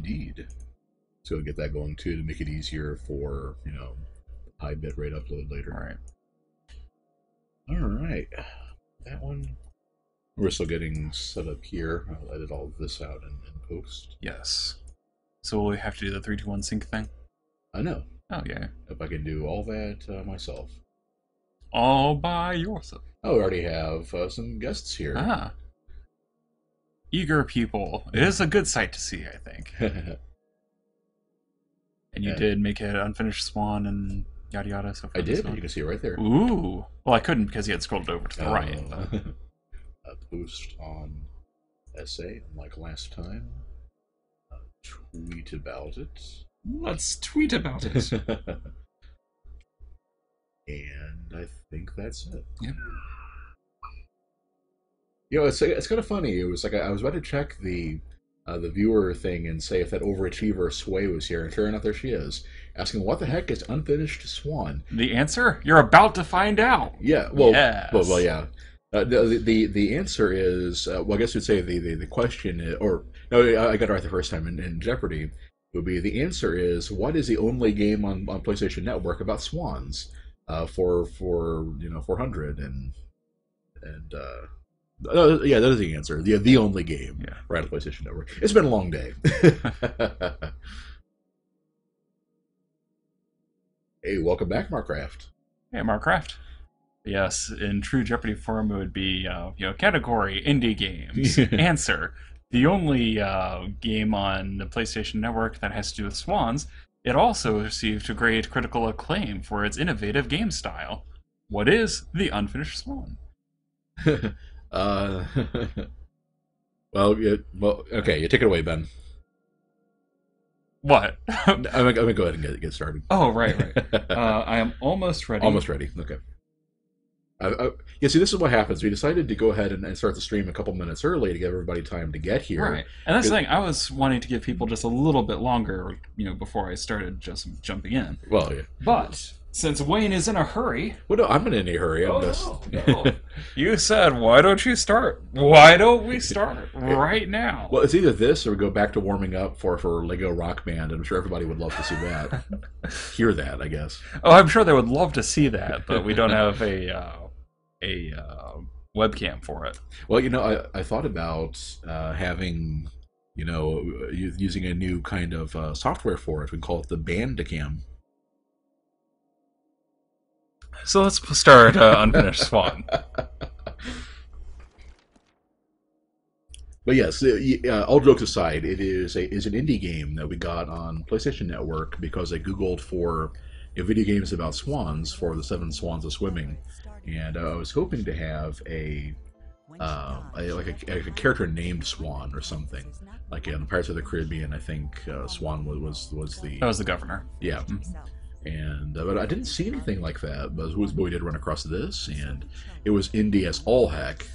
Indeed. So get that going too to make it easier for, high bit rate upload later. All right. All right. That one. We're still getting set up here. I'll edit all of this out and post. Yes. So will we have to do the 3, 2, 1 sync thing? I know. Oh, yeah. If I can do all that myself. All by yourself. Oh, we already have some guests here. Ah. Eager people. It is a good sight to see, I think. And you did make it Unfinished Swan and yada yada. So I did. You can see it right there. Ooh. Well, I couldn't because you had scrolled over to the right. But... A post on essay, like last time. Tweet about it. Let's tweet about it. And I think that's it. Yep. It's kind of funny. It was like I was about to check the viewer thing and say if that overachiever Sway was here, and sure enough, there she is, asking what the heck is Unfinished Swan. The answer? You're about to find out. Yeah. Well. Yes. Well. Yeah. The answer is well. I guess you'd say the question is, or no, I got it right the first time in Jeopardy. It would be the answer is what is the only game on PlayStation Network about swans for 400 and yeah, that is the answer. The only game right on PlayStation Network. It's been a long day. Hey, welcome back, Markcraft. Hey, Markcraft. Yes, in true Jeopardy form, it would be category indie games. Answer: the only game on the PlayStation Network that has to do with swans. It also received great critical acclaim for its innovative game style. What is the Unfinished Swan? Well, okay, you take it away, Ben. What? I'm gonna go ahead and get started. Oh, right. I am almost ready. Almost ready. Okay. Yeah, see, this is what happens. We decided to go ahead and start the stream a couple minutes early to give everybody time to get here. Right. And that's the thing. I was wanting to give people just a little bit longer, before I started just jumping in. Well, yeah. But since Wayne is in a hurry... Well, no, I'm in any hurry. No. You said, why don't you start? Why don't we start right now? Well, it's either this or we go back to warming up for Lego Rock Band, and I'm sure everybody would love to see that. Hear that, I guess. Oh, I'm sure they would love to see that, but we don't have a webcam for it. Well, I thought about having, using a new kind of software for it. We call it the Bandicam. So let's start Unfinished Swan. But yes, all jokes aside, it is an indie game that we got on PlayStation Network because I Googled for video games about swans for the 7 Swans of Swimming, and I was hoping to have a character named Swan or something. Like in Pirates of the Caribbean, I think Swan was the... That was the governor. Yeah. And but I didn't see anything like that. But Who's Boy did run across this, and it was indie as all heck.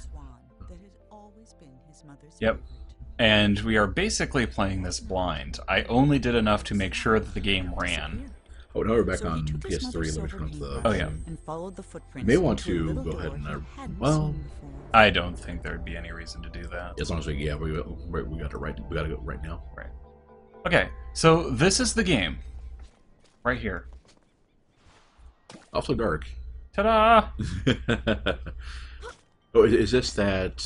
Yep. And we are basically playing this blind. I only did enough to make sure that the game ran. Oh, now we're back on PS3. Let me turn up the... Oh, yeah. You may want to go ahead and... well... I don't think there'd be any reason to do that. As long as we got it right. We got to go right now. Right. Okay, so this is the game. Right here. Awfully dark. Ta-da! Oh, is this that...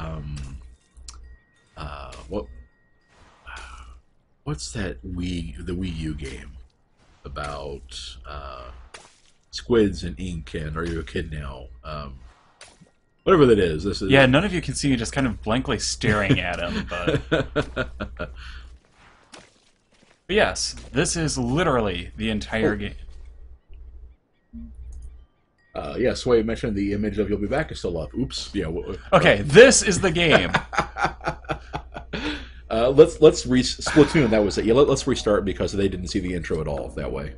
what's that the Wii U game about squids and ink and Are You a Kid Now? Whatever that is, this is... Yeah, none of you can see me just kind of blankly staring at him, but... But yes, this is literally the entire game. Yeah, Sway mentioned the image of You'll Be Back is still up. Oops. Yeah. Okay, this is the game. Let's Splatoon. That was it. Yeah, let's restart because they didn't see the intro at all that way.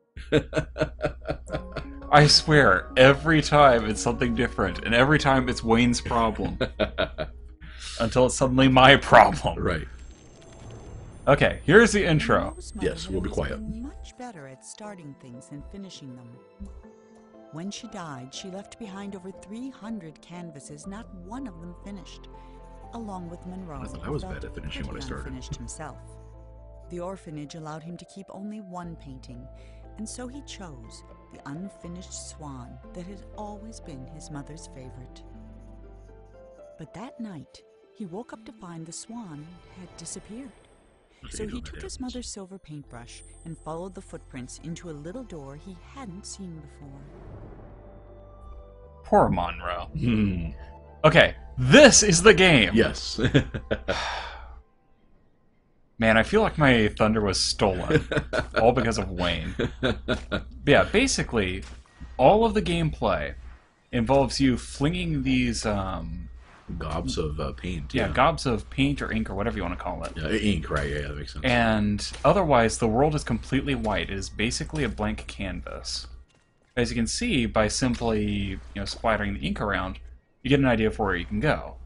I swear, every time it's something different, and every time it's Wayne's problem. Until it's suddenly my problem. Right. Okay, here's the intro. Yes, we'll be quiet. Much better at starting things than finishing them. When she died, she left behind over 300 canvases, not one of them finished, along with Monroe. I thought I was bad at finishing when I started. Finished himself. The orphanage allowed him to keep only one painting, and so he chose the Unfinished Swan that had always been his mother's favorite. But that night, he woke up to find the swan had disappeared. So he took his mother's silver paintbrush and followed the footprints into a little door he hadn't seen before. Poor Monroe. Okay, this is the game! Yes. Man, I feel like my thunder was stolen. All because of Wayne. But yeah, basically, all of the gameplay involves you flinging these... gobs of paint. Yeah, gobs of paint or ink or whatever you want to call it. Ink, right? Yeah, that makes sense. And otherwise, the world is completely white. It is basically a blank canvas. As you can see, by simply splattering the ink around, you get an idea of where you can go.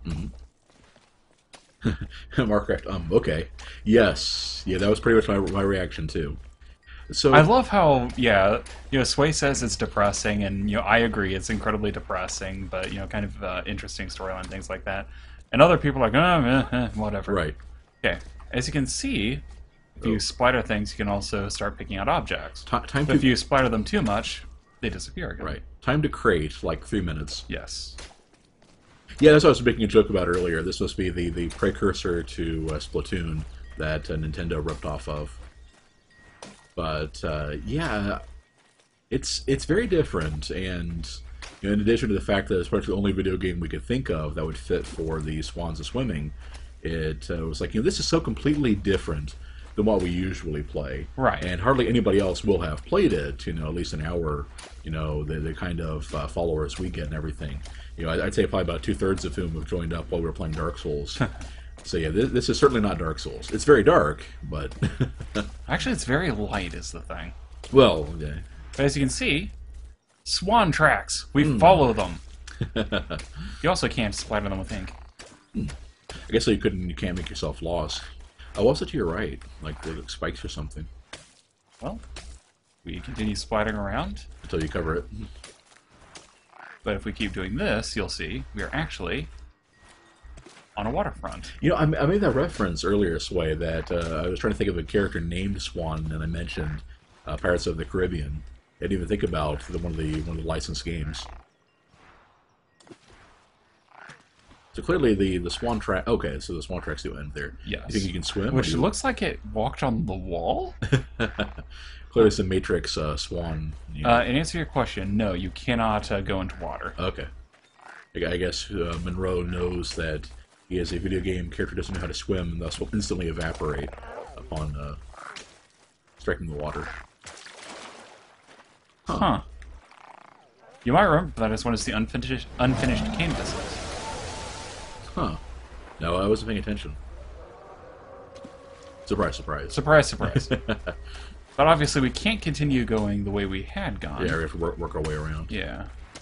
Markcraft, okay. Yes. Yeah, that was pretty much my reaction, too. So I love how, Sway says it's depressing, and, I agree, it's incredibly depressing, but, kind of interesting storyline, things like that. And other people are like, whatever. Right. Okay. As you can see, if you splatter things, you can also start picking out objects. If you splatter them too much, they disappear again. Right. Time to crate, like 3 minutes. Yes. Yeah, that's what I was making a joke about earlier. This must be the precursor to Splatoon that Nintendo ripped off of. But yeah, it's very different, and in addition to the fact that it's probably the only video game we could think of that would fit for the Swans of Swimming, it was like, this is so completely different than what we usually play. Right. And hardly anybody else will have played it, at least in our, the kind of followers we get and everything. I'd say probably about 2/3 of whom have joined up while we were playing Dark Souls. So yeah, this is certainly not Dark Souls. It's very dark, but... Actually, it's very light is the thing. Well, yeah. But as you can see, swan tracks. We follow them. You also can't splatter them with ink. I guess you can't make yourself lost. Oh, what's it to your right? Like the spikes or something. Well, we continue splattering around. Until you cover it. But if we keep doing this, you'll see we are actually on a waterfront. I made that reference earlier, Sway, that I was trying to think of a character named Swan, and I mentioned Pirates of the Caribbean. I didn't even think about one of the licensed games. So clearly the swan track... Okay, so the swan tracks do end there. Yes. You think you can swim? Which looks like it walked on the wall? Clearly it's a Matrix swan. In answer to your question, no, you cannot go into water. Okay. I guess Monroe knows that he is a video game character doesn't know how to swim, and thus will instantly evaporate upon striking the water. Huh. You might remember that as one of the unfinished canvases. Huh. No, I wasn't paying attention. Surprise, surprise. Surprise, surprise. But obviously we can't continue going the way we had gone. Yeah, we have to work our way around. Yeah.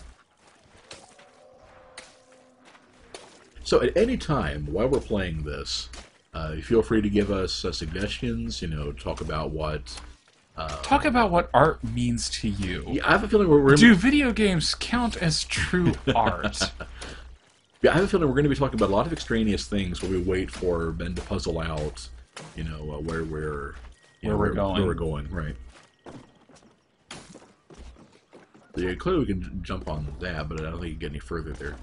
So at any time while we're playing this, feel free to give us suggestions, talk about what... Talk about what art means to you. Yeah, I have a feeling we're... Do video games count as true art? Yeah, I have a feeling we're going to be talking about a lot of extraneous things while we wait for Ben to puzzle out, where we're going, right? So yeah, clearly we can jump on that, but I don't think you can get any further there.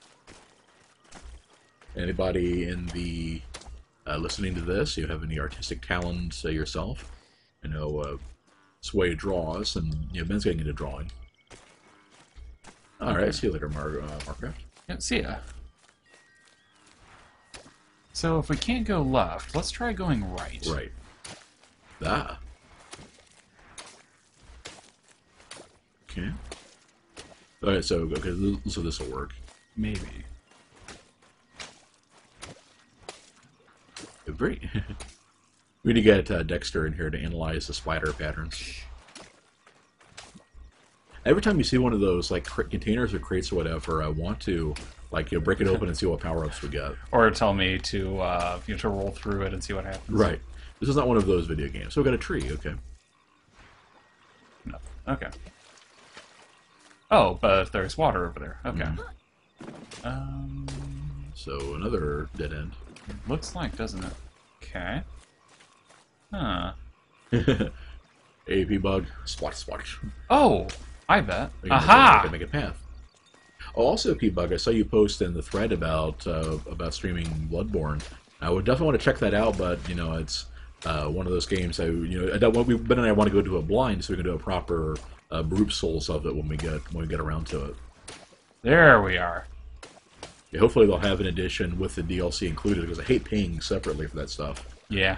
Anybody in the listening to this, you have any artistic talents yourself? Sway draws, and Ben's getting into drawing. All right, see you later, Markcraft. Yeah, see ya. So if we can't go left, let's try going right. Right. Ah. Okay. Alright, so this will work. Maybe. Great. We need to get Dexter in here to analyze the splatter patterns. Every time you see one of those like containers or crates or whatever, I want to break it open and see what power-ups we get. Or tell me to to roll through it and see what happens. Right. This is not one of those video games. So we got a tree. Okay. No. Okay. Oh, but there's water over there. Okay. So another dead end. Looks like, doesn't it? Okay. Huh. AP bug, splotch, splotch. Oh, I bet. You can Aha! make a path. Oh, also, P bug, I saw you post in the thread about streaming Bloodborne. I would definitely want to check that out, but you know, it's one of those games. I don't want. Ben and I want to go to a blind so we can do a proper group souls of it when we get around to it. There we are. Yeah, hopefully they'll have an edition with the DLC included because I hate paying separately for that stuff. Yeah.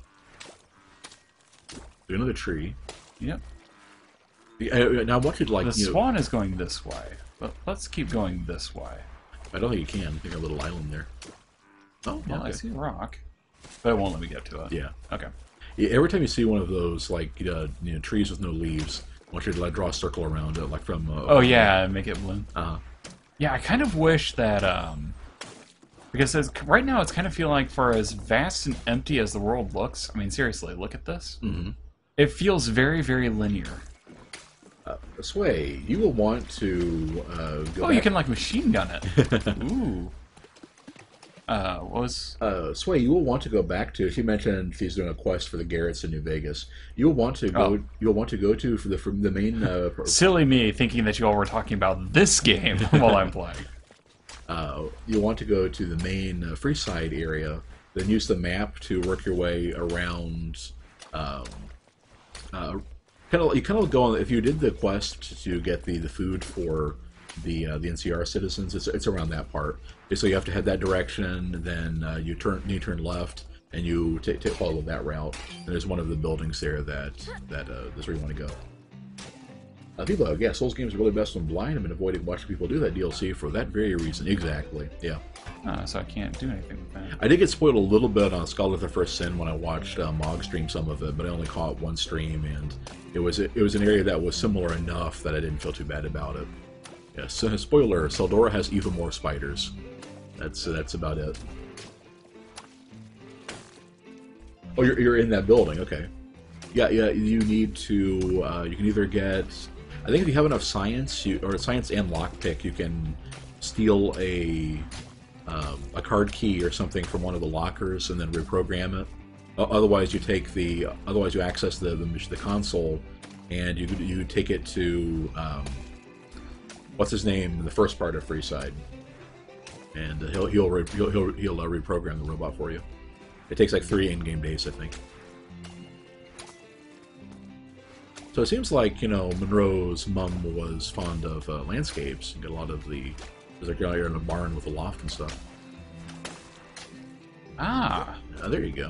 Do another tree. Yep. Now I want you to like. The swan is going this way, but let's keep going this way. I don't think you can. I think a little island there. Oh, Well, okay. I see a rock, but it won't let me get to it. Yeah. Okay. Yeah, every time you see one of those like trees with no leaves, I want you to like draw a circle around it, like from. Oh yeah, make it bloom. Uh, Yeah, I kind of wish that because right now it's kind of feeling like for as vast and empty as the world looks. I mean, seriously, look at this. mm-hmm. It feels very, very linear. Sway, you will want to go. Oh, back. you can like machine gun it. Ooh. What was? Sway, you will want to go back to. She mentioned she's doing a quest for the Garrets in New Vegas. You'll want to go. Oh. You'll want to go to from the main. Silly me thinking that you all were talking about this game while I'm playing. You'll want to go to the main Freeside area. Then use the map to work your way around. You kind of go on. If you did the quest to get the food for the NCR citizens, it's around that part. So you have to head that direction. Then you turn left and you follow that route. And there's one of the buildings there that's where you want to go. People, yeah, Souls games are really best when blind. I've been avoiding watching people do that DLC for that very reason. Exactly. Yeah. So I can't do anything with that. I did get spoiled a little bit on Scholar of the First Sin when I watched Mog stream some of it, but I only caught one stream, and it was an area that was similar enough that I didn't feel too bad about it. Yeah, so spoiler: Seldora has even more spiders. That's about it. Oh, you're in that building. Okay. Yeah. You need to. You can either get. I think if you have enough science, or science and lockpick, you can steal a card key or something from one of the lockers and then reprogram it. Otherwise, you access the console and you take it to what's his name in the first part of Freeside, and he'll reprogram the robot for you. It takes like 3 in-game days, I think. So it seems like Monroe's mom was fond of landscapes and got a lot of the. There's like you're in a barn with a loft and stuff. Ah. There you go.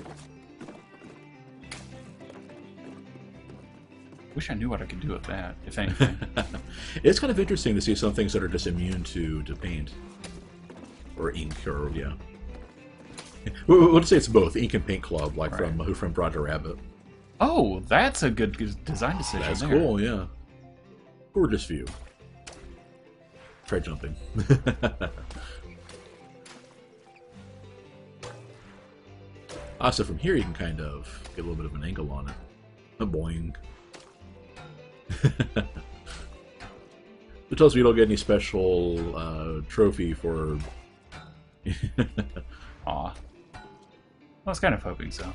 Wish I knew what I could do with that, if anything. It's kind of interesting to see some things that are just immune to paint. Or ink, or, yeah. We'll just say it's both, ink and paint club, like Right. from Who Framed Roger Rabbit. Oh, that's a good design decision. That's there. cool, yeah. Gorgeous view. Try jumping. So from here you can kind of get a little bit of an angle on it. A boing. It tells me you don't get any special trophy for. Aw. I was kind of hoping so.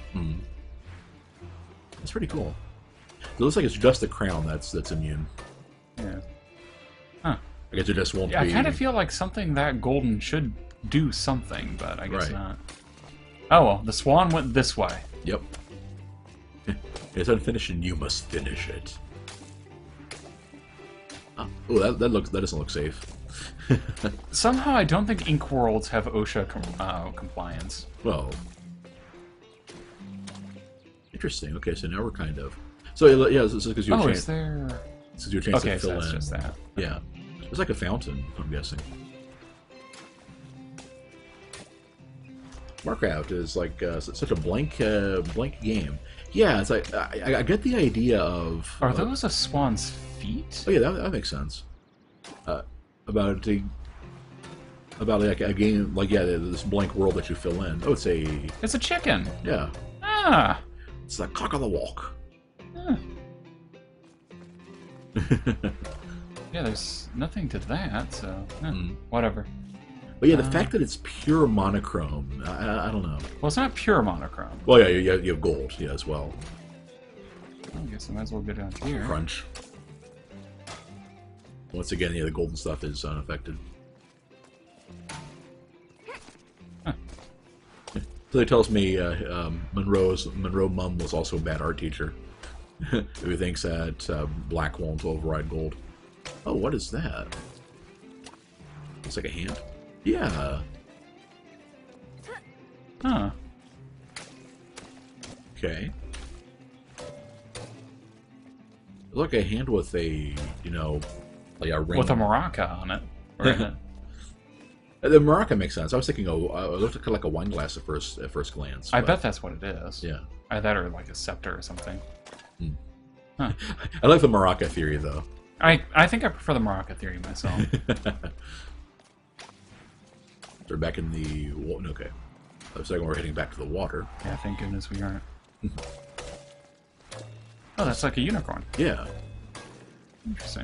It's pretty cool. It looks like it's just the crown that's immune. Yeah. Huh. I guess it just won't Yeah, be. I kind of feel like something that golden should do something, but I guess Right. not. Oh well, the swan went this way. Yep. It's unfinished, and you must finish it. Oh, that doesn't look safe. Somehow, I don't think Ink Worlds have OSHA compliance. Well, interesting. Okay, so now we're kind of. So yeah, this is because you. Oh, is there? This is your chance Okay, to so fill that's in. just that. Yeah, it's like a fountain. I'm guessing. Warcraft is like such a blank game. Yeah, it's like I get the idea of. Are those a swan's feet? Oh yeah, that makes sense. About like a game, like this blank world that you fill in. Oh, it's It's a chicken. yeah, Ah. it's the cock of the walk. Huh. Yeah, there's nothing to that, so Hmm. whatever. But yeah, the fact that it's pure monochrome, I don't know. Well, it's not pure monochrome. Well, yeah, you have gold, yeah, as well. I guess I might as well go down here. Crunch. Once again, yeah, the golden stuff is unaffected. Huh. So it tells me Monroe mum was also a bad art teacher, who thinks that black won't override gold. Oh, what is that? Looks like a hand. Yeah. Huh. Okay. Look, a hand with a, like a ring. With a maraca on it. Or in it. The maraca makes sense. I was thinking, it looked kind of like a wine glass at first glance. I bet that's what it is. Yeah. Either that or like a scepter or something. Hmm. Huh. I like the maraca theory, though. I think I prefer the maraca theory myself. They're back in the... Okay. I was thinking we're heading back to the water. Yeah, thank goodness we aren't. Oh, that's like a unicorn. Yeah. Interesting.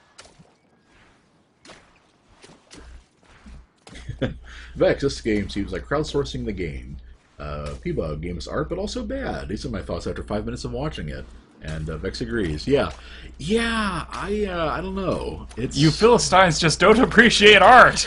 Vex, this game seems like crowdsourcing the game. P-Bug, game is art, but also bad. These are my thoughts after 5 minutes of watching it. And Vex agrees. Yeah. Yeah, I don't know. It's... You Philistines just don't appreciate art!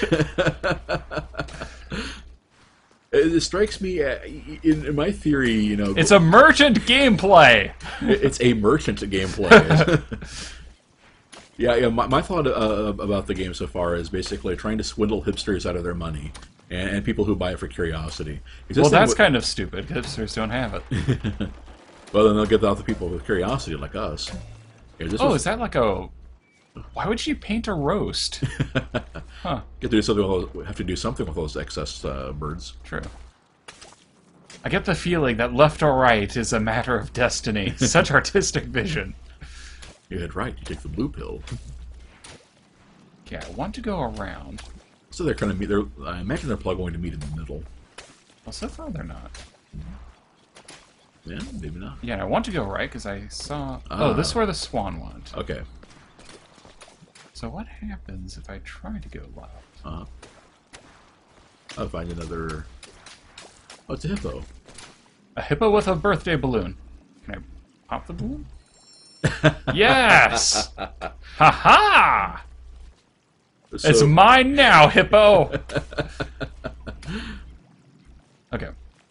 It strikes me, in my theory, It's a merchant gameplay! It's a merchant gameplay. Yeah, my thought about the game so far is basically trying to swindle hipsters out of their money, and people who buy it for curiosity. Well, that's kind of stupid. Hipsters don't have it. Well, then they'll get out the people with curiosity like us. Yeah, is that like a... Why would she paint a roast? Huh. Get to do something. Have to do something with those excess birds. True. I get the feeling that left or right is a matter of destiny. Such artistic vision. You had right. You take the blue pill. Okay, I want to go around. So they're going to meet. I imagine they're probably going to meet in the middle. Well, so far they're not. Yeah, maybe not. Yeah, I want to go right because I saw... Oh, this is where the swan went. Okay. So what happens if I try to go left? I'll find another... Oh, it's a hippo. A hippo with a birthday balloon. Can I pop the balloon? Yes! Ha-ha! So... It's mine now, hippo! Okay.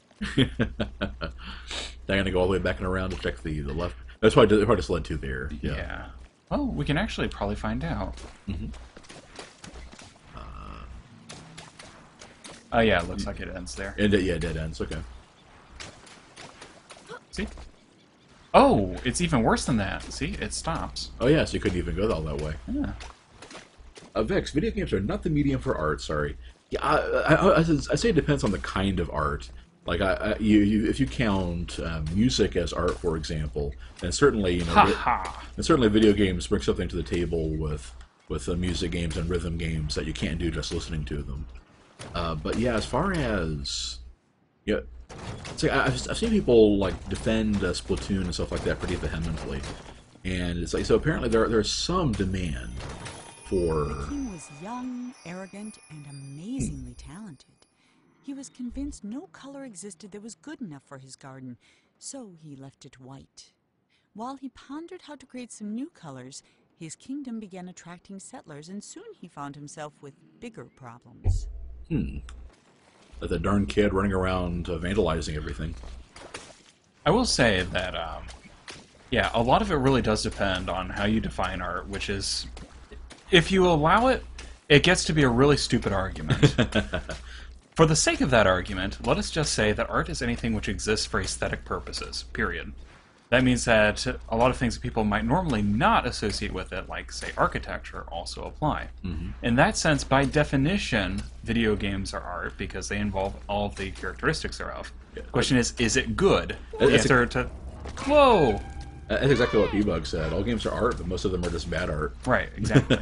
I'm going to go all the way back and around to check the left. That's why I just led to there. Yeah. Oh, we can actually probably find out. Mm-hmm. Oh, yeah, it looks like it ends there. And yeah, dead ends. Okay. See? Oh, it's even worse than that. See? It stops. Oh, yeah, so you couldn't even go all that way. Yeah. Vex, video games are not the medium for art, sorry. Yeah, I say it depends on the kind of art. Like, if you count music as art, for example, then certainly, and certainly video games bring something to the table with music games and rhythm games that you can't do just listening to them. But yeah, as far as I've seen people like defend Splatoon and stuff like that pretty vehemently, and it's like, so apparently there's some demand for. The king was young, arrogant, and amazingly talented. He was convinced no color existed that was good enough for his garden, so he left it white. While he pondered how to create some new colors, his kingdom began attracting settlers, and soon he found himself with bigger problems. Like the darn kid running around vandalizing everything. I will say that, yeah, a lot of it really does depend on how you define art, which is, if you allow it, it gets to be a really stupid argument. For the sake of that argument, let us just say that art is anything which exists for aesthetic purposes, period. That means that a lot of things that people might normally not associate with it, like, say, architecture, also apply. Mm-hmm. In that sense, by definition, video games are art because they involve all of the characteristics thereof. Yeah. The question is it good? The answer to... Whoa! That's exactly what P-Bug said. All games are art, but most of them are just bad art. Right, exactly.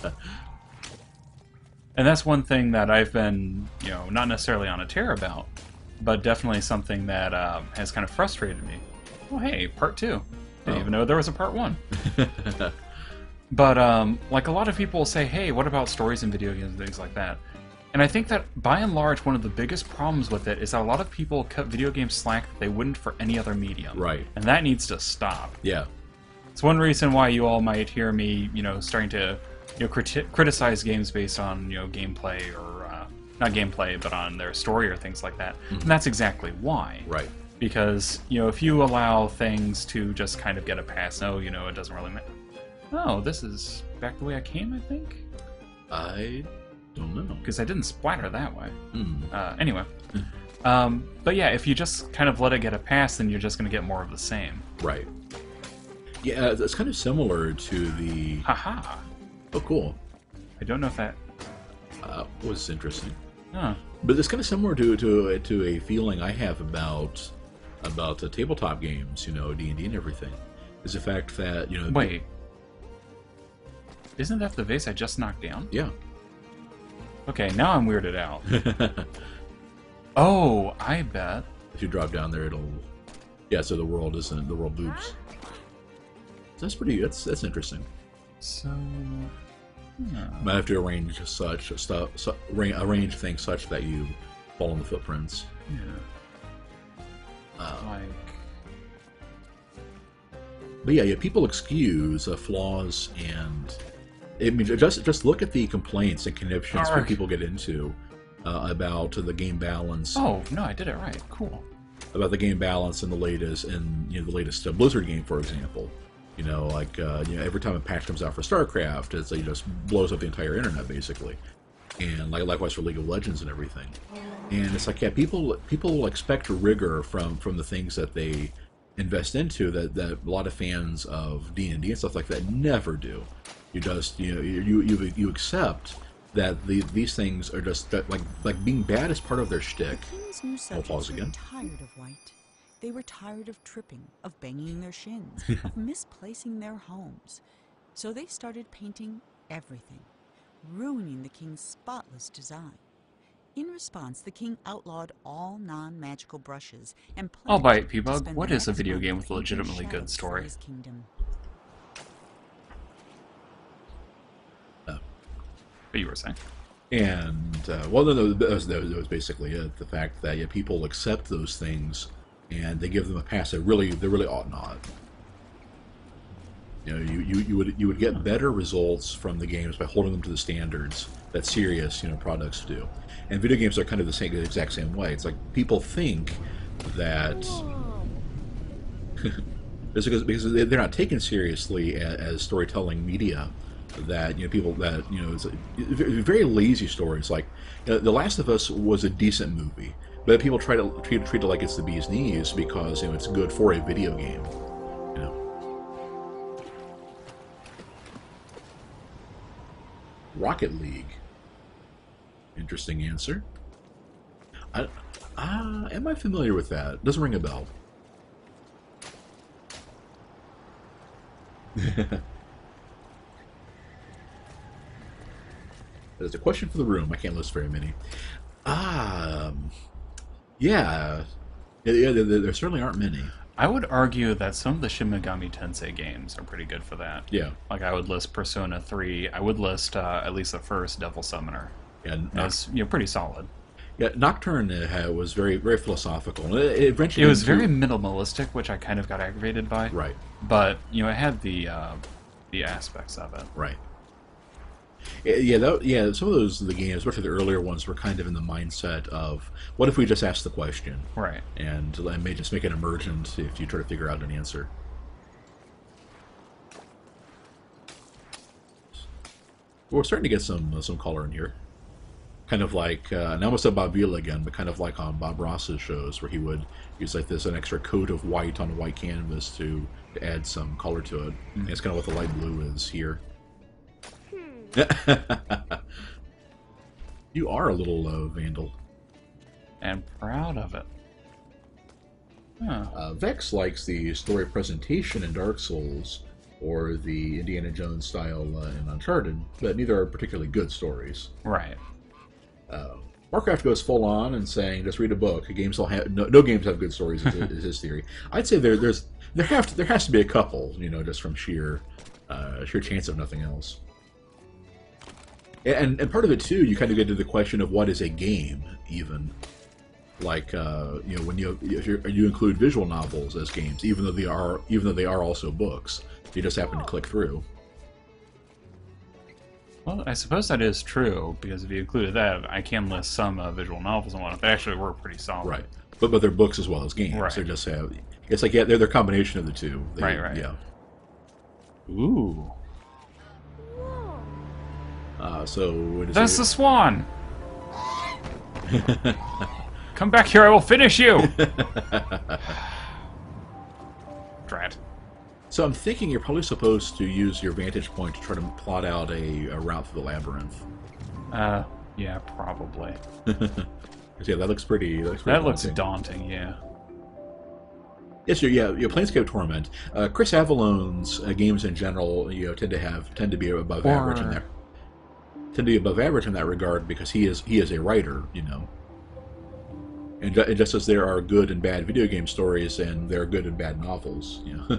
And that's one thing that I've been, not necessarily on a tear about, but definitely something that has kind of frustrated me. Oh, hey, part 2. Didn't even know there was a part 1. But, like, a lot of people will say, hey, what about stories in video games and things like that? And I think that, by and large, one of the biggest problems with it is that a lot of people cut video games slack that they wouldn't for any other medium. Right. And that needs to stop. Yeah. It's one reason why you all might hear me, starting to, criticize games based on, gameplay or, not gameplay, but on their story or things like that. And that's exactly why. Right. Because, if you allow things to just kind of get a pass, it doesn't really matter. Oh, this is back the way I came, I think? I don't know. Because I didn't splatter that way. Mm. Anyway. But yeah, if you just kind of let it get a pass, then you're just going to get more of the same. Right. Yeah, it's kind of similar to the... Haha. Oh, cool. I don't know if that... was interesting. Huh. But it's kind of similar to a feeling I have about the tabletop games, D&D and everything. Is the fact that, Wait. Isn't that the vase I just knocked down? Yeah. Okay, now I'm weirded out. Oh, I bet. If you drop down there, it'll... Yeah, so the world boops. So that's interesting. So... Might have to arrange arrange things such that you fall in the footprints. Yeah. But yeah, people excuse flaws, and I mean, just look at the complaints and conniptions that people get into about the game balance. Oh no, I did it right. Cool. About the game balance in the latest Blizzard game, for example. Every time a patch comes out for StarCraft, it just blows up the entire internet basically, and likewise for League of Legends and everything. And it's like, yeah, people will expect rigor from the things that they invest into that a lot of fans of D&D and stuff like that never do. You just you accept that these things are just like being bad is part of their shtick. The king's new I'll pause subjects were again. tired of White. They were tired of tripping, of banging their shins, of misplacing their homes. So they started painting everything, ruining the king's spotless design. In response, the king outlawed all non-magical brushes and I'll pledged bite, to P-Bug. spend What the is a next video month game with a painting legitimately good shadows for story? his kingdom. But you were saying? And well, no, that was basically it. The fact that people accept those things and they give them a pass. They really ought not. You would get better results from the games by holding them to the standards that serious products do. And video games are kind of the exact same way. It's like people think that because they're not taken seriously as storytelling media. That people that it's very lazy stories. Like The Last of Us was a decent movie, but people try to treat it like it's the bee's knees because it's good for a video game. Rocket League. Interesting answer. Am I familiar with that? Doesn't ring a bell. There's a question for the room. I can't list very many. Yeah. There certainly aren't many. I would argue that some of the Shin Megami Tensei games are pretty good for that. Yeah. Like I would list Persona 3. I would list at least the first Devil Summoner. Yeah, That's pretty solid. Yeah, Nocturne was very very philosophical. It was very minimalistic, which I kind of got aggravated by. Right. But it had the aspects of it. Right. Yeah, some of the games, especially the earlier ones, were kind of in the mindset of, what if we just ask the question? Right. And may just make it emergent if you try to figure out an answer. We're starting to get some color in here. Kind of like, now I'm going to say Bob Vila again, but kind of like on Bob Ross's shows, where he would use like an extra coat of white on a white canvas to add some color to it. And it's kind of what the light blue is here. You are a little vandal. And proud of it. Huh. Vex likes the story presentation in Dark Souls or the Indiana Jones style in Uncharted, but neither are particularly good stories. Right. Warcraft goes full on and saying, just read a book. Games will have no games have good stories. Is his theory. I'd say there has to be a couple, just from sheer chance of nothing else. And part of it too, you kind of get to the question of what is a game, even. Like when you include visual novels as games, even though they are also books, you just happen to click through. Well, I suppose that is true, because if you included that, I can list some visual novels and whatnot. They actually were pretty solid. Right. But they're books as well as games. Right. They just have. It's like, yeah, they're a combination of the two. Right. Yeah. Ooh. So what is That's it? the swan! Come back here, I will finish you! Drat. So I'm thinking you're probably supposed to use your vantage point to try to plot out a route through the labyrinth. Yeah, probably. Yeah, that looks pretty. That looks daunting, yeah. Yes, Planescape Torment. Chris Avalone's games in general, tend to be above average in that. Tend to be above average in that regard because he is a writer, And just as there are good and bad video game stories, and there are good and bad novels,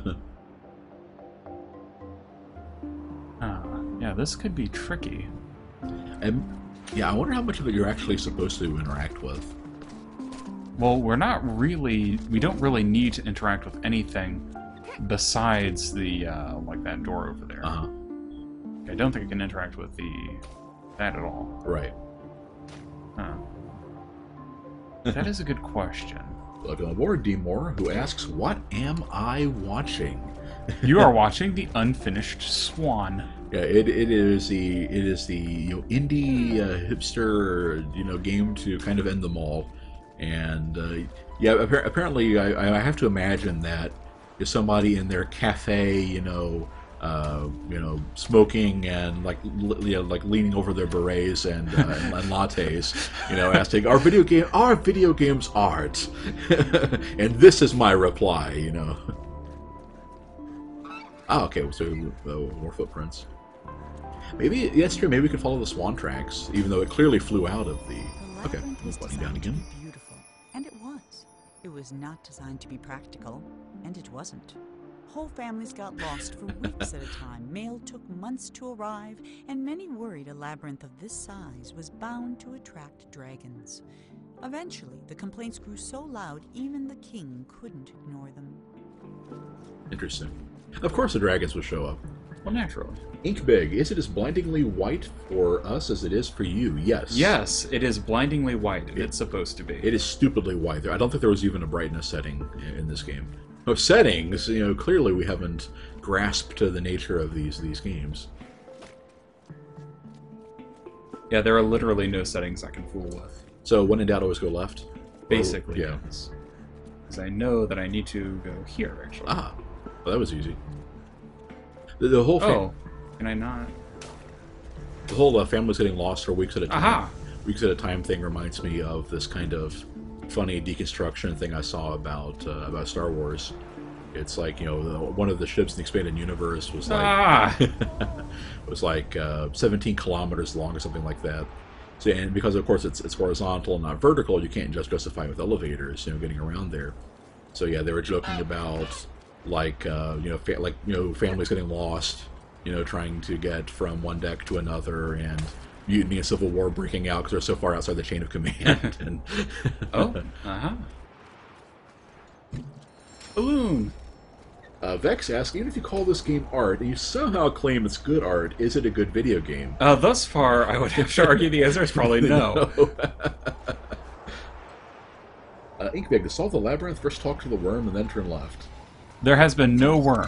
Yeah, this could be tricky. And yeah, I wonder how much of it you're actually supposed to interact with. Well, we don't really need to interact with anything besides the, like that door over there. Uh-huh. I don't think I can interact with that at all. Right. Huh. That is a good question. Welcome aboard, D. Moore, who asks, "What am I watching?" You are watching the Unfinished Swan. Yeah, it is the indie hipster game to kind of end them all, and apparently I have to imagine that is somebody in their cafe, smoking and like leaning over their berets and lattes, asking, "Are video games art?" And this is my reply, Ah, okay, so more footprints. Maybe that's true. Maybe we could follow the swan tracks, even though it clearly flew out of the. Okay, was flooding down designed to again. be beautiful, and it was. It was not designed to be practical, and it wasn't. Whole families got lost for weeks at a time. Mail took months to arrive, and many worried a labyrinth of this size was bound to attract dragons. Eventually, the complaints grew so loud even the king couldn't ignore them. Interesting. Of course, the dragons would show up. Well, naturally. Ink Big, is it as blindingly white for us as it is for you? Yes. Yes, it is blindingly white. It's supposed to be. It is stupidly white. I don't think there was even a brightness setting in this game. No settings. Clearly we haven't grasped the nature of these games. Yeah, there are literally no settings I can fool with. So when in doubt, always go left. Basically, yeah. yes. Because I know that I need to go here, actually. Ah, well, that was easy. The whole can I not? The whole family's getting lost for weeks at a time. Aha! Weeks at a time thing reminds me of this kind of funny deconstruction thing I saw about Star Wars. It's like one of the ships in the expanded universe was like was like 17 kilometers long or something like that. So, and because of course it's horizontal and not vertical, you can't just justify it with elevators, getting around there. So yeah, they were joking about families getting lost, trying to get from one deck to another, and mutiny and civil war breaking out because they're so far outside the chain of command. And Balloon. Vex asks, even if you call this game art and you somehow claim it's good art, is it a good video game? Thus far, I would have to argue the answer is probably no. Inkbag, to solve the labyrinth, first talk to the worm and then turn left. There has been no worm.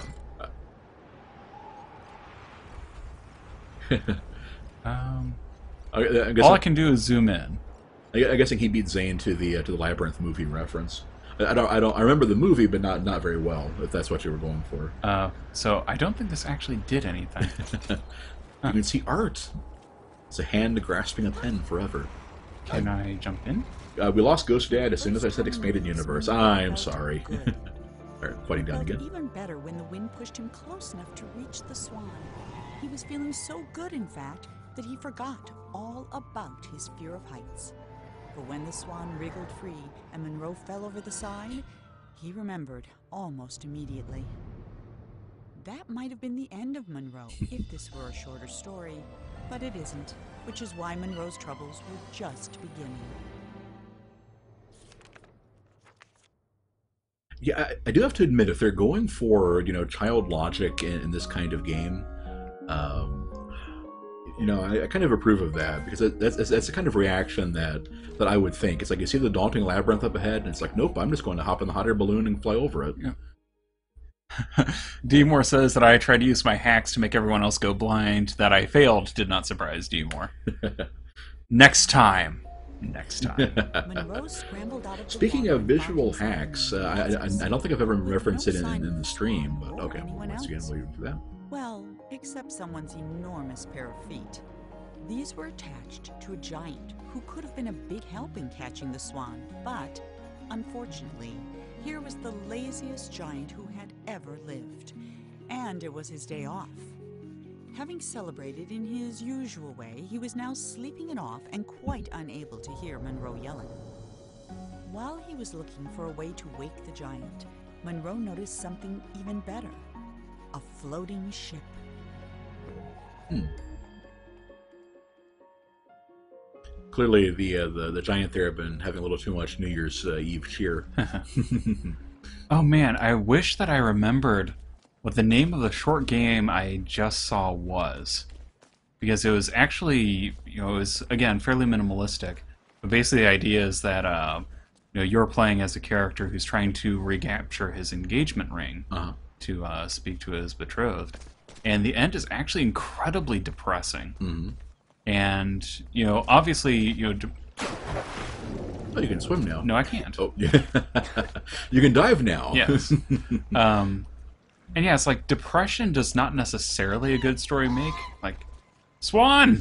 All I can do is zoom in. I'm guessing he beat Zane to the Labyrinth movie reference. I remember the movie, but not very well. If that's what you were going for. So I don't think this actually did anything. You can see art. It's a hand grasping a pen forever. Can I jump in? We lost Ghost Dad as soon as I said expanded universe. I'm sorry. Alright, fighting down again. Even better when the wind pushed him close enough to reach the swan. He was feeling so good, in fact, that he forgot all about his fear of heights. But when the swan wriggled free and Monroe fell over the side, he remembered almost immediately. That might have been the end of Monroe if this were a shorter story, but it isn't. which is why Monroe's troubles were just beginning. Yeah, I do have to admit, if they're going for child logic in this kind of game, um, I kind of approve of that because that's the kind of reaction that I would think. It's like you see the daunting labyrinth up ahead, and it's like, nope, I'm just going to hop in the hot air balloon and fly over it. Yeah. D-Moore says that I tried to use my hacks to make everyone else go blind. That I failed did not surprise D-Moore. Next time. Next time. Monroe scrambled out of the Speaking water of and found visual himself hacks, in a I don't think I've ever referenced it in the stream, but or okay, anyone once again, else. waiting for that. Well, except someone's enormous pair of feet. These were attached to a giant who could have been a big help in catching the swan, but unfortunately, here was the laziest giant who had ever lived, and it was his day off. Having celebrated in his usual way, he was now sleeping it off and quite unable to hear Monroe yelling. While he was looking for a way to wake the giant, Monroe noticed something even better: a floating ship. Clearly, the giant there have been having a little too much New Year's Eve cheer. Oh man, I wish that I remembered what the name of the short game I just saw was. Because it was actually, it was, again, fairly minimalistic. But basically the idea is that, you're playing as a character who's trying to recapture his engagement ring to speak to his betrothed. And the end is actually incredibly depressing. Mm-hmm. And, obviously, Oh, you can swim now. No, I can't. Oh, yeah. You can dive now. Yes. And yeah, it's like depression does not necessarily a good story make. Like, Swan!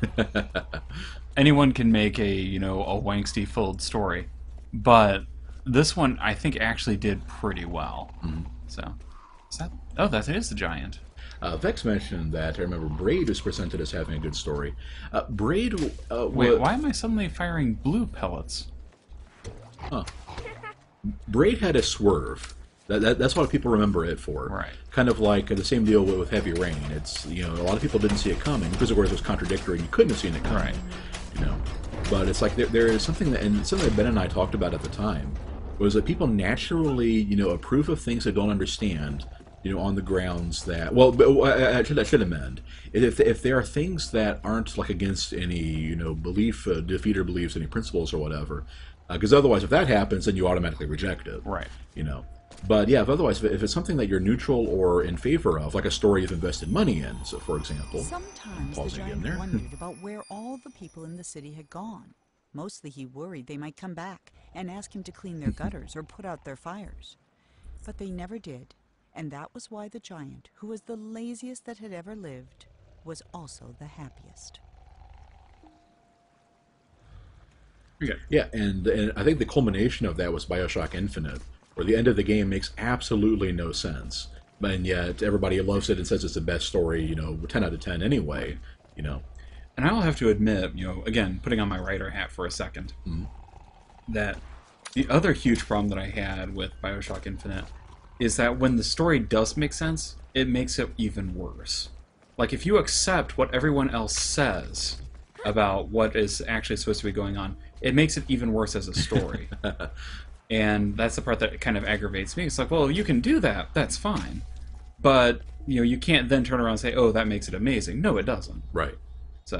Anyone can make a wangsty-filled story. But this one, I think, actually did pretty well. Mm-hmm. So, that is the giant. Vex mentioned that I remember Braid was presented as having a good story. Braid. Wait, why am I suddenly firing blue pellets? Huh. Braid had a swerve. That's what people remember it for. Right. Kind of like the same deal with Heavy Rain. It's a lot of people didn't see it coming because of course it was contradictory and you couldn't have seen it coming. Right. But it's like there is something and something that Ben and I talked about at the time was that people naturally approve of things they don't understand. On the grounds that I should amend. If there are things that aren't like against any belief, defeat or beliefs, any principles or whatever, because otherwise, if that happens, then you automatically reject it. Right. But yeah, if it's something that you're neutral or in favor of, like a story you've invested money in, so for example. Sometimes the giant wondered about where all the people in the city had gone. Mostly he worried they might come back and ask him to clean their gutters or put out their fires. But they never did. And that was why the giant, who was the laziest that had ever lived, was also the happiest. Yeah, and I think the culmination of that was BioShock Infinite, where the end of the game makes absolutely no sense, and yet everybody loves it and says it's the best story, 10 out of 10 anyway, And I'll have to admit, again, putting on my writer hat for a second, that the other huge problem that I had with BioShock Infinite is that when the story does make sense, it makes it even worse. Like, if you accept what everyone else says about what is actually supposed to be going on, it makes it even worse as a story. And that's the part that kind of aggravates me. It's like, well, you can do that, that's fine. But, you can't then turn around and say, oh, that makes it amazing. No, it doesn't. Right. So.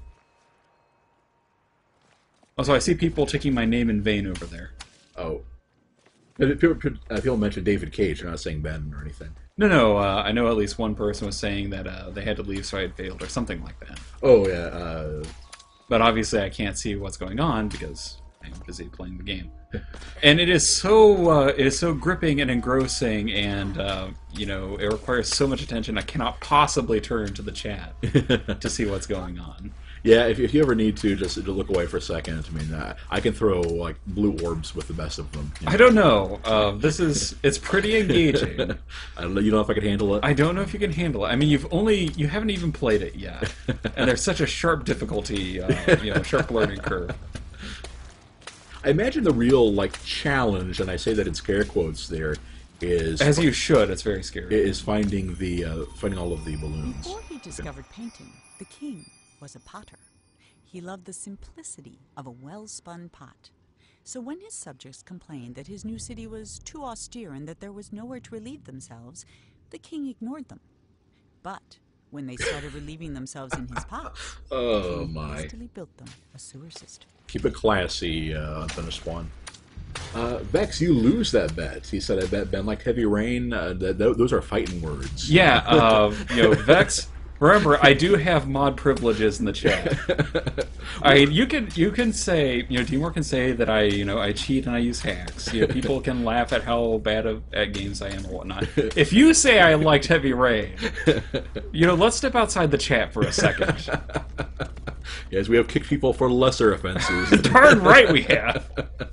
Also, I see people taking my name in vain over there. Oh. People mention David Cage. They're not saying Ben or anything. No. I know at least one person was saying that they had to leave, so I had failed, or something like that. Oh yeah. But obviously, I can't see what's going on because I'm busy playing the game. And it is so gripping and engrossing, and it requires so much attention. I cannot possibly turn to the chat to see what's going on. Yeah, if you ever need to, just to look away for a second. I mean, I can throw like blue orbs with the best of them. I don't know. It's pretty engaging. I don't know. You know if I can handle it. I don't know if you can handle it. I mean, you haven't even played it yet, and there's such a sharp difficulty, sharp learning curve. I imagine the real challenge, and I say that in scare quotes there, is as you should. It's very scary. Is finding all of the balloons. Before he discovered painting, the king was a potter. He loved the simplicity of a well-spun pot. So when his subjects complained that his new city was too austere and that there was nowhere to relieve themselves, the king ignored them. But when they started relieving themselves in his pot, the king hastily built them a sewer system. Keep it classy, Unfinished Swan. Vex, you lose that bet. He said, I bet Ben liked Heavy Rain. Those are fighting words. Yeah, Vex. Remember, I do have mod privileges in the chat. You can say, Teamwork can say that I cheat and I use hacks. People can laugh at how bad at games I am or whatnot. If you say I liked Heavy Rain, let's step outside the chat for a second. Yes, we have kicked people for lesser offenses. Darn right we have.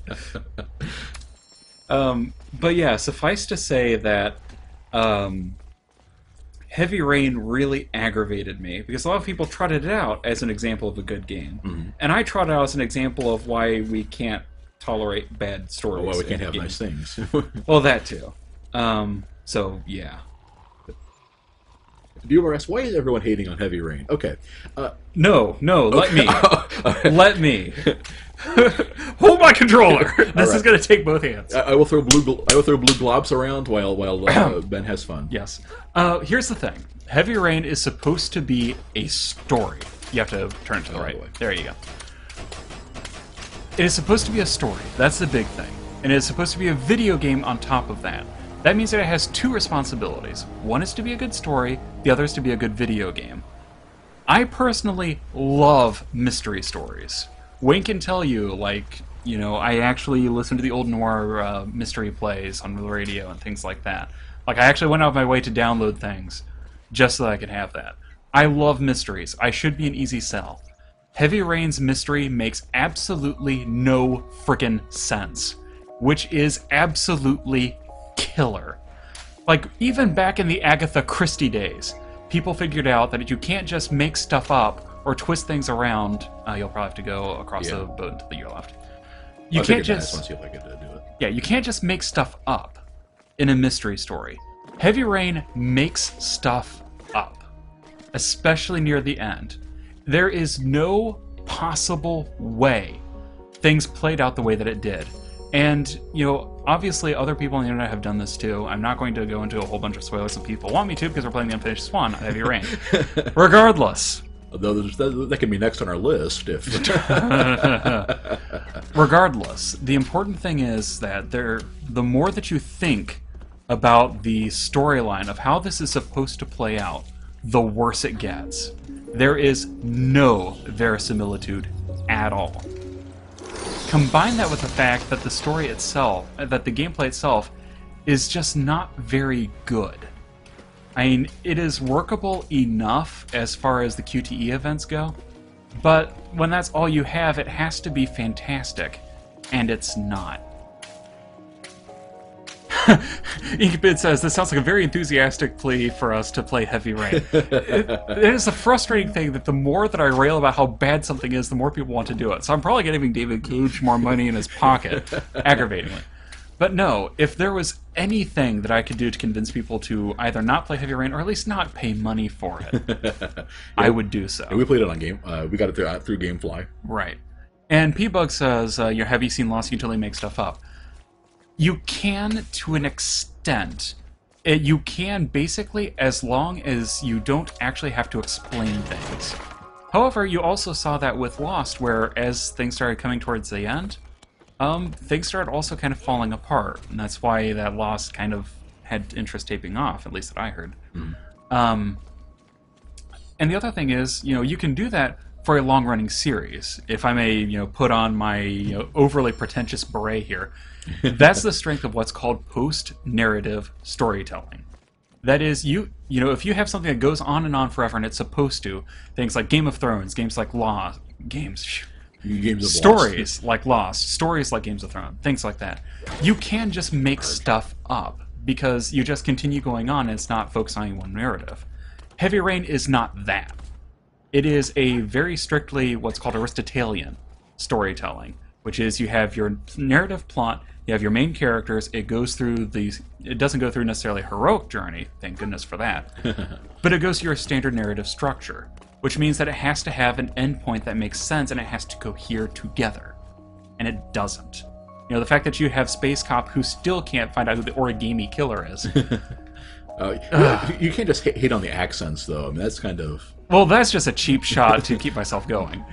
But yeah, suffice to say that Heavy Rain really aggravated me, because a lot of people trotted it out as an example of a good game. And I trotted it out as an example of why we can't tolerate bad stories. Why we can't have nice things. Well, that too. So, yeah. Viewer asks, why is everyone hating on Heavy Rain? Okay. No, let me. Let me. Hold my controller. This is going to take both hands. I will throw blue globs around while Ben has fun. Yes. Here's the thing. Heavy Rain is supposed to be a story. You have to turn it to the right. There you go. It is supposed to be a story. That's the big thing. And it is supposed to be a video game on top of that. That means that it has two responsibilities. One is to be a good story, the other is to be a good video game. I personally love mystery stories. Wayne can tell you, I actually listen to the old noir mystery plays on the radio and things like that. I actually went out of my way to download things just so that I could have that. I love mysteries. I should be an easy sell. Heavy Rain's mystery makes absolutely no frickin' sense, which is absolutely killer. Even back in the Agatha Christie days, people figured out that you can't just make stuff up or twist things around. You'll probably have to go across the boat to your left. You can't just. Let's see if I can do it. Yeah, you can't just make stuff up in a mystery story. Heavy Rain makes stuff up, especially near the end. There is no possible way things played out the way that it did. And, obviously other people on the internet have done this too. I'm not going to go into a whole bunch of spoilers if people want me to, because we're playing the Unfinished Swan on Heavy Rain. Regardless. Although that can be next on our list if... Regardless, the important thing is that the more that you think about the storyline of how this is supposed to play out, the worse it gets. There is no verisimilitude at all. Combine that with the fact that the story itself, that the gameplay itself, is just not very good. I mean, it is workable enough as far as the QTE events go, but when that's all you have, it has to be fantastic, and it's not. Inkbid says, this sounds like a very enthusiastic plea for us to play Heavy Rain. It is a frustrating thing that the more that I rail about how bad something is, the more people want to do it. So I'm probably giving David Cage more money in his pocket, aggravatingly. But no, if there was anything that I could do to convince people to either not play Heavy Rain or at least not pay money for it, I would do so. And we played it on game. We got it through GameFly. Right. And P-Bug says, have you seen Lost Utility make stuff up? You can, to an extent. You can, basically, as long as you don't actually have to explain things. However, you also saw that with Lost, where as things started coming towards the end, things started also kind of falling apart, and that's why that Lost kind of had interest taping off, at least that I heard. And the other thing is, you can do that for a long-running series. If I may, put on my overly pretentious beret here, that's the strength of what's called post-narrative storytelling. That is, if you have something that goes on and on forever, and it's supposed to, things like Game of Thrones, games like Lost, stories like Lost, stories like Games of Thrones, things like that. You can just make stuff up because you just continue going on and it's not focused on one narrative. Heavy Rain is not that. It is a very strictly what's called Aristotelian storytelling, which is you have your narrative plot, you have your main characters, it doesn't go through necessarily a heroic journey, thank goodness for that, but it goes through your standard narrative structure. which means that it has to have an endpoint that makes sense and it has to cohere together. And it doesn't. You know, the fact that you have Space Cop who still can't find out who the origami killer is. You can't just hate on the accents, though. I mean, that's kind of... Well, that's just a cheap shot to keep myself going.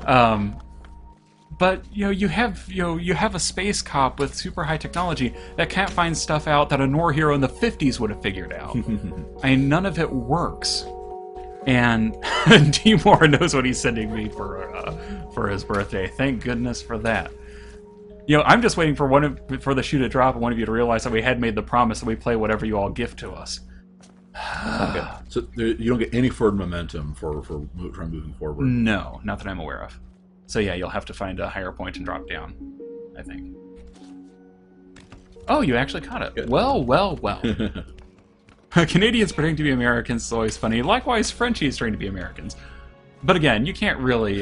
But you have a Space Cop with super high technology that can't find stuff out that a Nor hero in the 50s would have figured out. I mean, none of it works. And Timor knows what he's sending me for his birthday. Thank goodness for that. I'm just waiting for the shoe to drop and one of you to realize that we had made the promise that we play whatever you all gift to us. Okay. So you don't get any forward momentum for trying moving forward? No, not that I'm aware of. So yeah, you'll have to find a higher point and drop down, I think. Oh, you actually caught it. Good. Well. Canadians pretending to be Americans is always funny. Likewise, Frenchies trying to be Americans. But again, you can't really...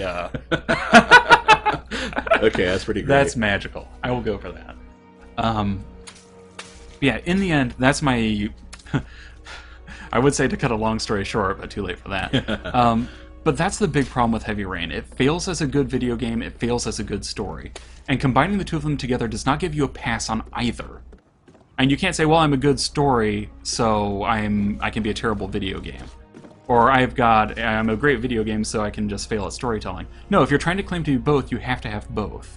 Okay, that's pretty great. That's magical. I will go for that. Yeah, in the end, that's my... I would say to cut a long story short, but too late for that. But that's the big problem with Heavy Rain. It fails as a good video game, it fails as a good story. And combining the two of them together does not give you a pass on either. And you can't say, well, I'm a good story, so I can be a terrible video game. Or I'm a great video game, so I can just fail at storytelling. No, if you're trying to claim to be both, you have to have both.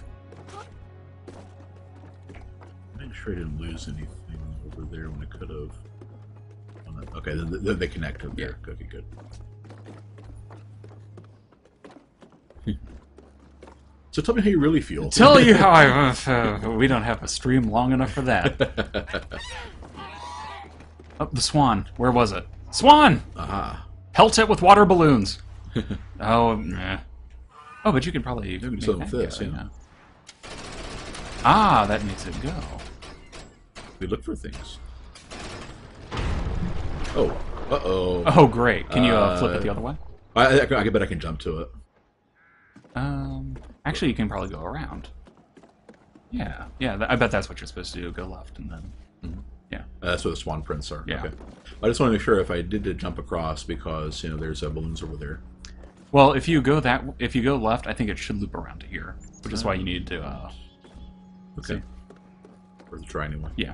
I'm sure I didn't lose anything over there when I could have. Okay, they connect up there. Yeah. Okay, good. So tell me how you really feel. Tell you how I... we don't have a stream long enough for that. Oh, the Swan. Where was it? Swan! Aha. Pelt it with water balloons. Oh, nah. Oh, but you can probably make so that this, go, yeah. Ah, that makes it go. We look for things. Oh. Uh-oh. Oh, great. Can you flip it the other way? I bet I can jump to it. Actually, you can probably go around. Yeah, I bet that's what you're supposed to do. Go left and then... Mm-hmm. Yeah. That's where the swan prints are. Yeah. Okay. I just want to make sure if I did jump across because there's balloons over there. Well, if you go left, I think it should loop around to here, which is why you need to. Okay. See. Or try anyway. Yeah.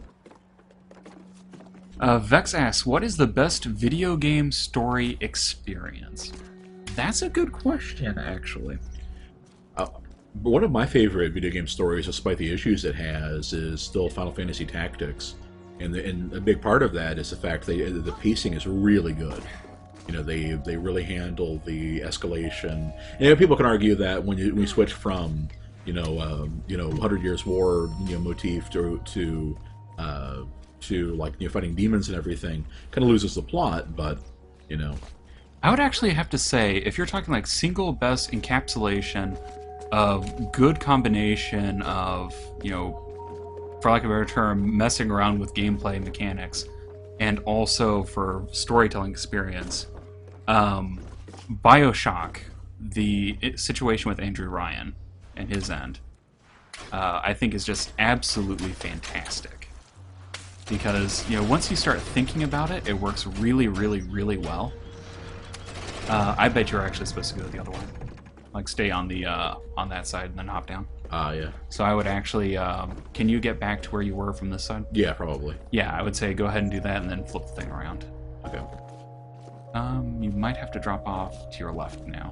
Vex asks, "What is the best video game story experience?" That's a good question, actually. One of my favorite video game stories, despite the issues it has, is still Final Fantasy Tactics, and a big part of that is the fact that the pacing is really good. They really handle the escalation. People can argue that when you switch from 100 Years War motif to like fighting demons and everything, kind of loses the plot, but I would actually have to say, if you're talking like single best encapsulation of good combination of, for lack of a better term, messing around with gameplay mechanics, and also for storytelling experience, BioShock, the situation with Andrew Ryan and his end, I think is just absolutely fantastic. Because, once you start thinking about it, it works really, really, really well. I bet you're actually supposed to go the other way. Like, stay on the on that side and then hop down. Yeah. So I would actually... can you get back to where you were from this side? Yeah, probably. Yeah, I would say go ahead and do that and then flip the thing around. Okay. You might have to drop off to your left now.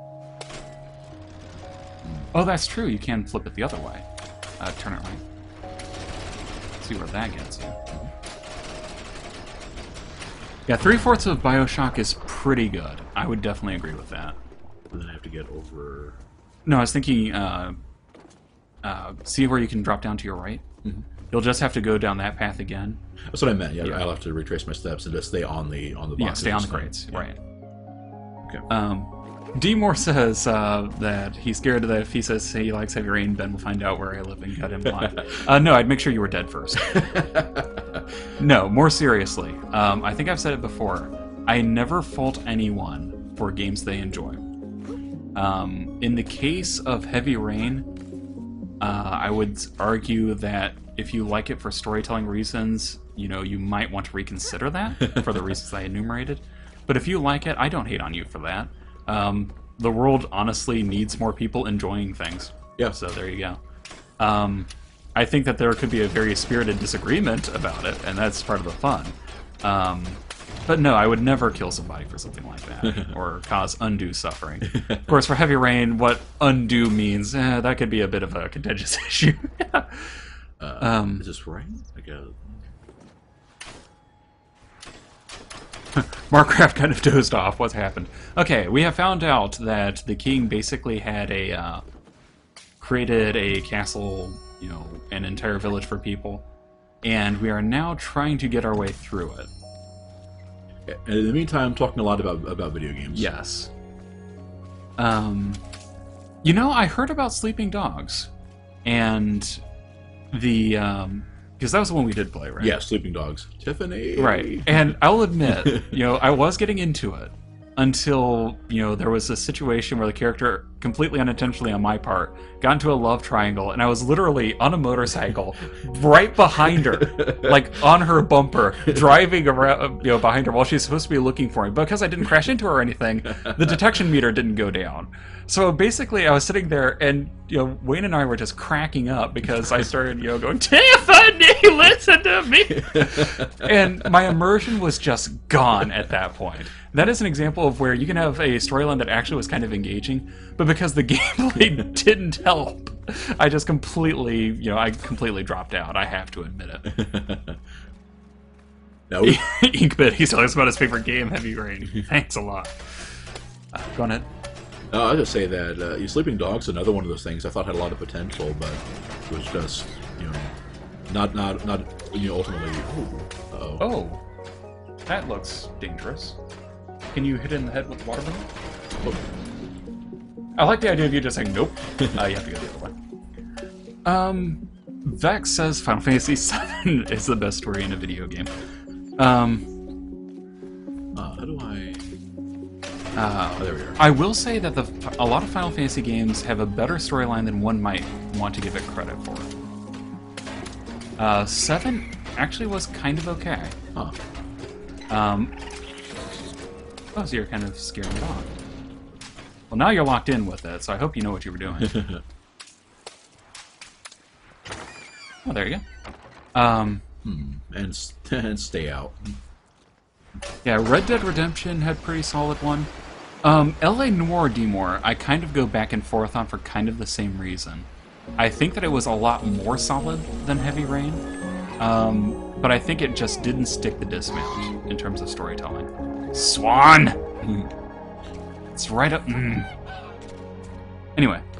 Oh, that's true. You can flip it the other way. Turn it right. See where that gets you. Yeah, 3/4 of BioShock is pretty good. I would definitely agree with that. And then I have to get over... No, I was thinking, see where you can drop down to your right? Mm-hmm. You'll just have to go down that path again. That's what I meant. Yeah, I'll have to retrace my steps and just stay on the boxes. Yeah, stay on the crates. Yeah. Right. Okay. D. Moore says that he's scared that if he says he likes Heavy Rain, Ben will find out where I live and cut him live. No, I'd make sure you were dead first. No, more seriously. I think I've said it before. I never fault anyone for games they enjoy. In the case of Heavy Rain, I would argue that if you like it for storytelling reasons, you might want to reconsider that for the reasons I enumerated. But if you like it, I don't hate on you for that. The world honestly needs more people enjoying things. Yeah. So there you go. I think that there could be a very spirited disagreement about it, and that's part of the fun. But no, I would never kill somebody for something like that, or cause undue suffering. Of course, for Heavy Rain, what undue means, that could be a bit of a contentious issue. Is this right? Markcraft kind of dozed off. What's happened? Okay, we have found out that the king basically had created a castle, you know, an entire village for people, and we are now trying to get our way through it. And in the meantime, I'm talking a lot about video games. Yes. You know, I heard about Sleeping Dogs, and the because that was the one we did play, right? Yeah, Sleeping Dogs. Tiffany. Right. And I'll admit, you know, I was getting into it until, you know, there was a situation where the character, completely unintentionally on my part, got into a love triangle, and I was literally on a motorcycle right behind her, like on her bumper, driving around, you know, behind her while she's supposed to be looking for me. But because I didn't crash into her or anything, the detection meter didn't go down. So basically, I was sitting there, and, you know, Wayne and I were just cracking up because I started, you know, going, "Tiffany, listen to me!" And my immersion was just gone at that point. That is an example of where you can have a storyline that actually was kind of engaging, but because the gameplay didn't help, I just completely, you know, I completely dropped out. I have to admit it. No. Inkbit, he's telling us about his favorite game, Heavy Rain. Thanks a lot. Go on ahead. I'll just say that Sleeping Dogs, another one of those things I thought had a lot of potential, but it was just, you know, not you know, ultimately. Uh-oh. Oh, that looks dangerous. Can you hit it in the head with the water balloon? Oh. I like the idea of you just saying nope. You have to go the other way. Vex says Final Fantasy VII is the best story in a video game. How do I? There we are. I will say that a lot of Final Fantasy games have a better storyline than one might want to give it credit for. 7 actually was kind of okay. Huh. Oh, so you're kind of scaring it off. Well, now you're locked in with it, so I hope you know what you were doing. Oh, there you go. And stay out. Yeah, Red Dead Redemption had pretty solid one. L.A. Noire Demore, I kind of go back and forth on for kind of the same reason. I think that it was a lot more solid than Heavy Rain, but I think it just didn't stick the dismount in terms of storytelling. Swan! It's right up... Anyway.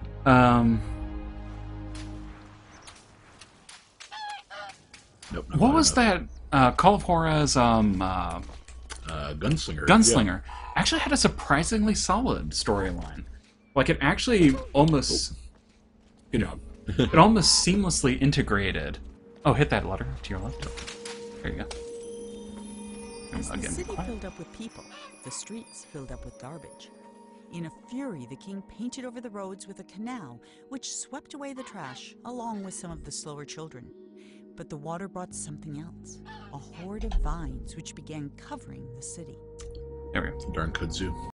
Nope. What was that? Call of Juarez, Gunslinger. Gunslinger. Actually had a surprisingly solid storyline. Like, it actually almost... You know, it almost seamlessly integrated... Oh, hit that letter to your left. There you go. As the city filled up with people, the streets filled up with garbage. In a fury, the king painted over the roads with a canal, which swept away the trash, along with some of the slower children. But the water brought something else, a horde of vines which began covering the city. There we go. Darn kudzu.